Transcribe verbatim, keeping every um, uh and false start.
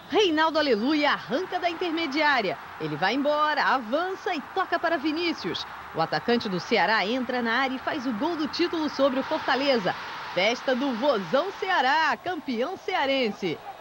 Reinaldo Aleluia arranca da intermediária. Ele vai embora, avança e toca para Vinícius. O atacante do Ceará entra na área e faz o gol do título sobre o Fortaleza. Festa do Vozão Ceará, campeão cearense.